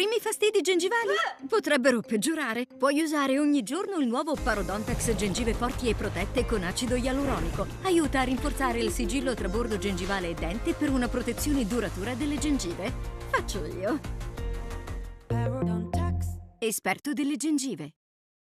Primi fastidi gengivali? Potrebbero peggiorare. Puoi usare ogni giorno il nuovo Parodontax gengive forti e protette con acido ialuronico. Aiuta a rinforzare il sigillo tra bordo gengivale e dente per una protezione duratura delle gengive. Faccio io. Esperto delle gengive.